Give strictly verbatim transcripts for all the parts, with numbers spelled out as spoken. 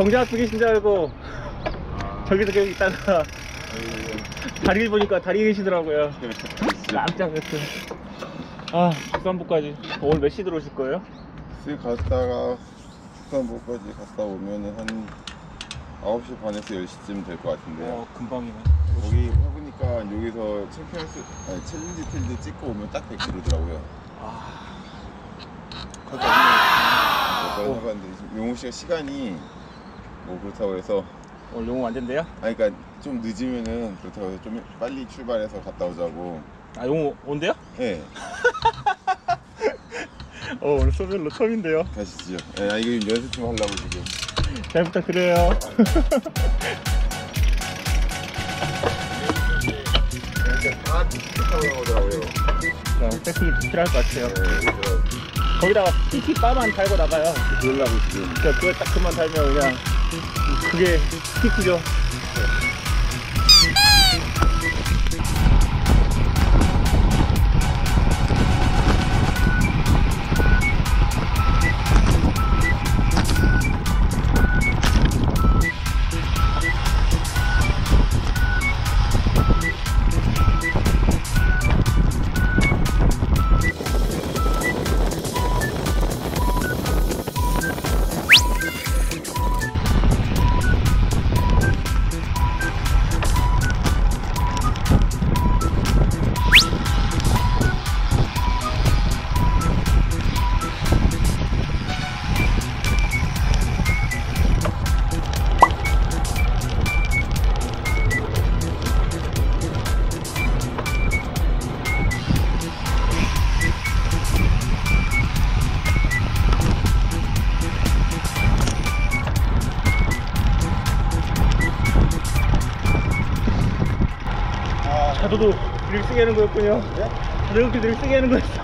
정자학교 계신 줄 알고 저기서 계속 있다가 다리를 보니까 다리에 계시더라고요. 깜짝 놀랐어요. 아, 수산부까지 오늘 몇 시 들어오실 거예요? 쓱 갔다가 수산부까지 갔다 오면은 한 아홉 시 반에서 열 시쯤 될 것 같은데요. 어, 금방이네. 여기 해보니까 여기서 챔피언스 아니 챌린지 필드 찍고 오면 딱 백 킬로미터더라고요. 아, 몇번 해봤는데 지금 용호 씨가 시간이 뭐 그렇다고 해서 오늘 용호 안 된대요? 아니 그러니까 좀 늦으면은 그렇다고 해서 좀 빨리 출발해서 갔다 오자고. 아, 용호 온대요? 네. 어, 오늘 소별로 처음인데요. 가시죠. 네, 아, 이거 연습 좀 하려고 지금. 잘 부탁드려요. 다 비슷하고 나오더라고요. 세팅이 필요할 것 같아요. 네, 거기다가 피티 바만 달고 나가요. 그러려고 지금. 그러니까 그걸 딱 그만 달면 그냥 그게 피티죠. 자도도 드릴 쓰게 하는 거였군요. 네? 자전거 드릴 쓰게 하는 거였어.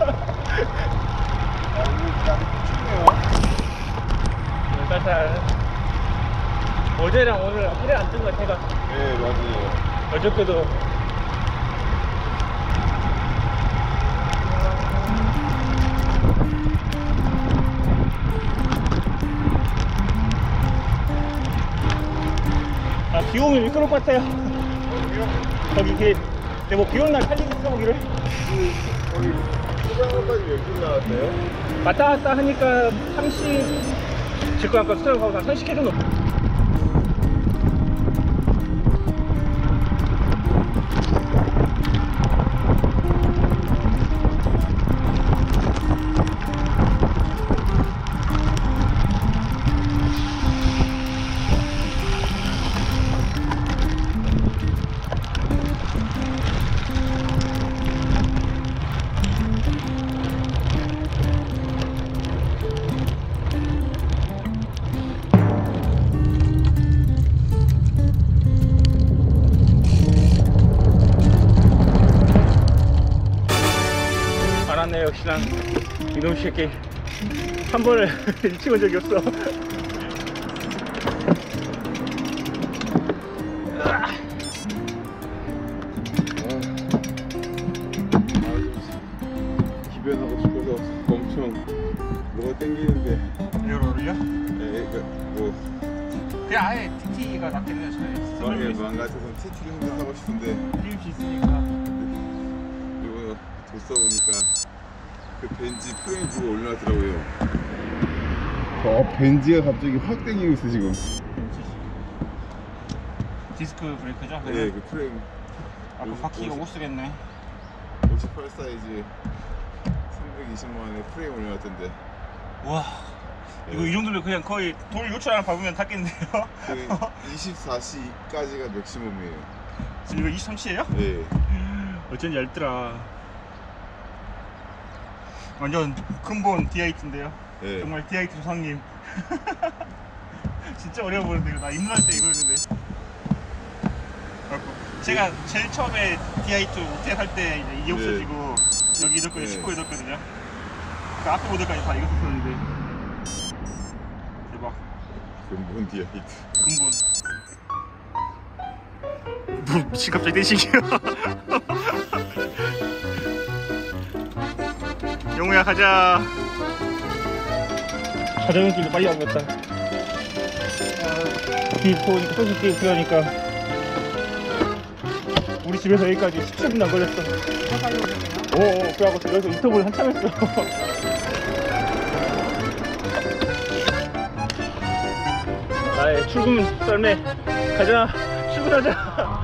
살살. 어제랑 오늘 하루에 안 뜬 것 같아, 해가. 네, 맞아요. 어저께도. 아, 비 오면 미끄러울 것 같아요. 거기 그, 네, 뭐, 비 오는 날 살리기 있어, 거기를? 그, 거기, 수장까지 몇 분 나왔어요? 왔다 갔다 하니까 삼십, 직구 아까 수장 가고 한 삼십 킬로미터 정도. 알았네. 역시나 이놈 새끼 한 번을 일찍 온 적이 없어. 기변하고 싶어서 엄청 뭐가 땡기는데. 이거를요? 네, 그러니까 뭐 그냥 아예 티티가 낫겠네요. 저희 망에 망가져서 티티를 항상 하고 싶은데 필립스 있으니까. 이거 뒀어 보니까 그 벤지 프레임 주고 올라가더라고요. 어, 벤지가 갑자기 확 땡기고 있어 지금. 디스크 브레이크죠? 네, 그 프레임. 아까 바퀴가 못 쓰겠네. 오십팔 사이즈 삼백이십만 원에 프레임 올려놨던데. 와, 이거 이 정도면 그냥 거의 돌 요철 하나 밟으면 탔겠는데요? 그 이십사 시까지가 맥시멈이에요. 지금 이거 이십삼 시에요? 네. 어쩐지 얇더라. 완전 근본 디아이트인데요. 네. 정말 디아이트 조상님. 진짜 어려워 보이는데 이거 나 입문할 때 이거였는데. 제가 제일 처음에 디아이트 오태 할 때 이제 이게 없어지고 네. 여기 넣었거든요. 십구 넣었거든요. 그 앞에 모델까지 다 이거 썼었는데 대박. 근본 디아이트. 근본. 뭐 미친 갑자기 떼시기야. 영우야 가자. 자전거 길도 빨리 안 갔다. 비 보니까 소식이 그러니까 우리 집에서 여기까지 십칠 분도 안 걸렸어. 오, 그래갖고 여기서 인터뷰를 한참 했어. 나의 출근 썰매 가자. 출근하자.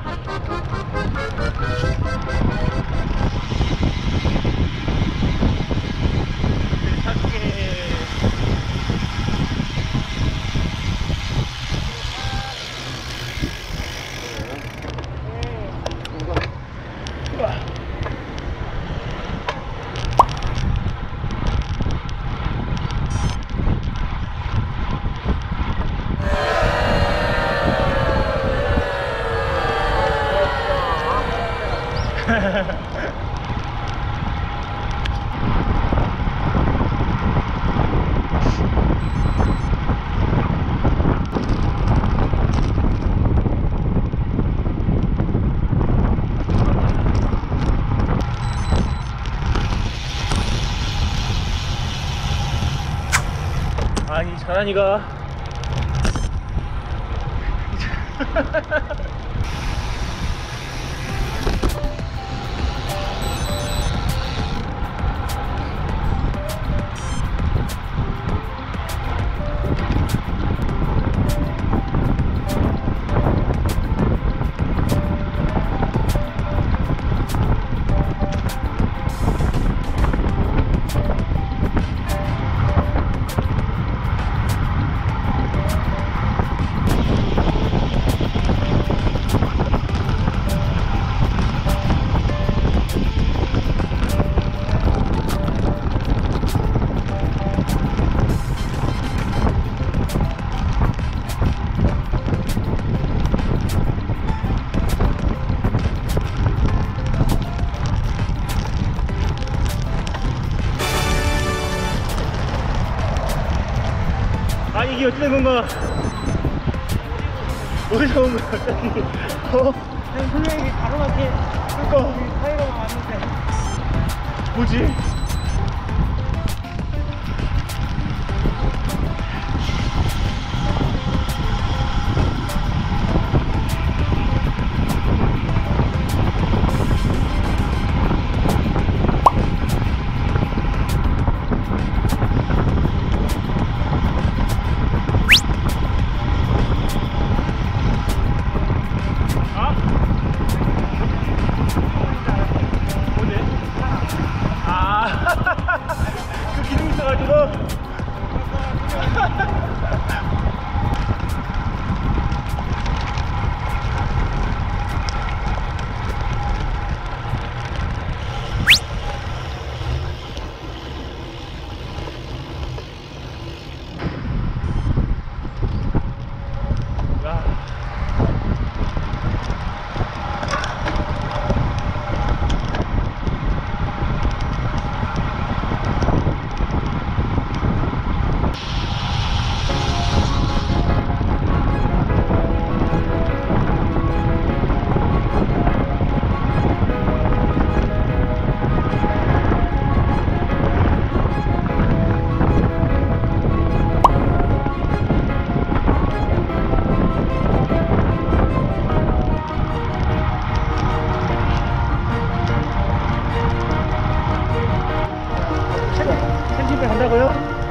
아니 자란이가 아니 이게 어찌된 건가? 어디서 온 거야 갑자기? 어? 아니 분명히 가로막힌 그니까 사이로만 왔는데 뭐지? 그 기둥 있어가지고 캠핑카 간다고요?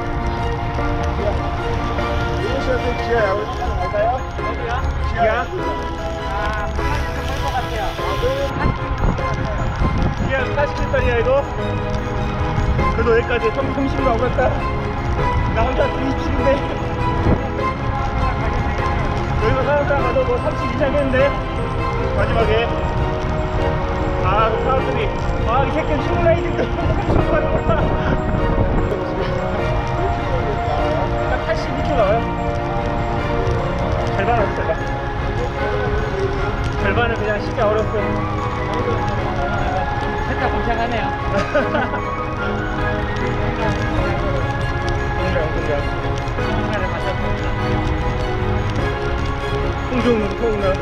이러셔도 지하야. 갈까요? 어디야? 기아? 아 할것 같아요. 기아 사십 달이야 이거? 그래도 여기까지 삼십으로 안 갔다. 나 혼자 이십칠인데 여기서 사람당 가도 뭐 삼십 이상 했는데 마지막에 아 그 사람들이 아 이 새끼는 싱글라이딩도 삼십 가는구나. 딱 팔십이 킬로미터 나와요. 절반 왔어 절반. 절반을 그냥 쉽게 어렸어. 살짝 공평하네요. 공장 공장 공평을 마셨습니다. 홍종 소공장.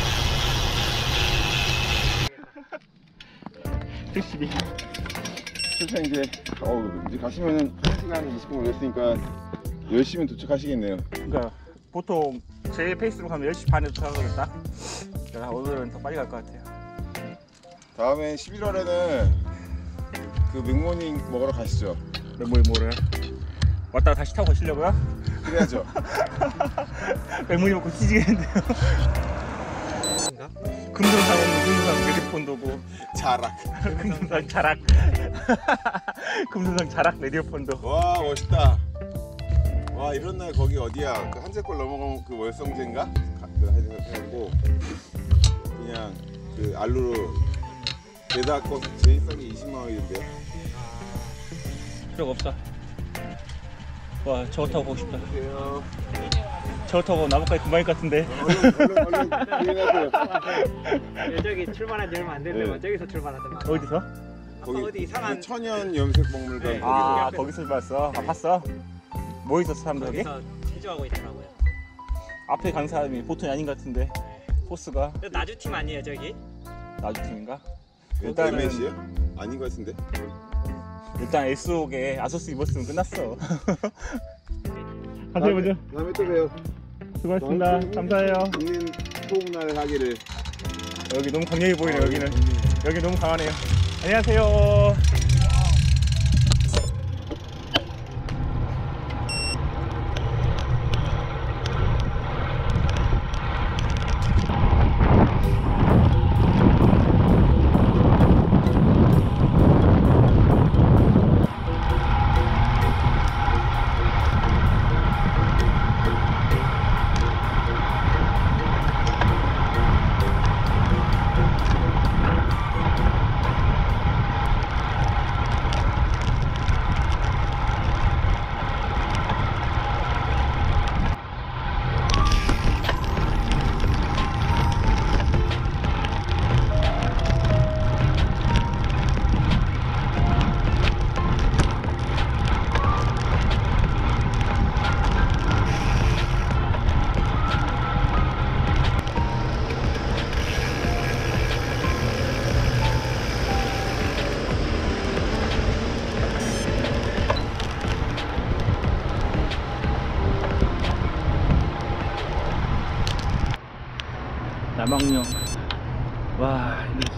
칠십이 그래서 이제 어 이제 가시면은 한 시간 이십 분 걸렸으니까 열 시면 도착하시겠네요. 그러니까 보통 제 페이스로 가면 열 시 반에 도착하거든 딱. 그러니까 오늘은 더 빨리 갈 것 같아요. 다음에 십일월에는 그 맥모닝 먹으러 가시죠. 맥모닝 뭐를 왔다가 다시 타고 가시려고요? 그래야죠. 맥모닝 먹고 뒤지겠는데요. 금성상 없는 금성상 레디오폰도고 자락. 금성상 자락 금성상 자락 레디오폰도. 와 멋있다. 와 이런 날 거기 어디야? 그 한제골 넘어가면 그 월성제인가? 가- 그 해가지고 그냥 그 알루로 게다가 거 제일 싸게 이십만 원이던데요. 필요가 없어. 와 저거 타고 가고 싶다. 안녕하세요. 저거 타고 나뭇가지 금방일 것 같은데. 얼른 얼른 얼른 유인하세요. 네, 저기 출발한 지 얼마 안 됐는데 네. 저기서 출발하더만. 어디서? 거기 어디 이상한 그 천연 염색박물관 네. 거기서. 아 거기서 봤어. 아 봤어? 뭐 있었어 사람들 여기? 거기서 체조하고 있더라고요. 앞에 간 사람이 보통이 아닌 것 같은데 포스가 근데 나주팀 아니에요 저기? 나주팀인가? 일단은 일단은 엠에시요? 아닌 것 같은데. 일단 에스옥에 아소스 입었으면 끝났어. 가세요 먼저. 다음에 또 봬요. 수고하셨습니다. 감사해요. 있는 소음날 하기를. 여기 너무 강력해 보이네요. 여기는 여기 너무 강하네요. 안녕하세요. 남학령. 와, 이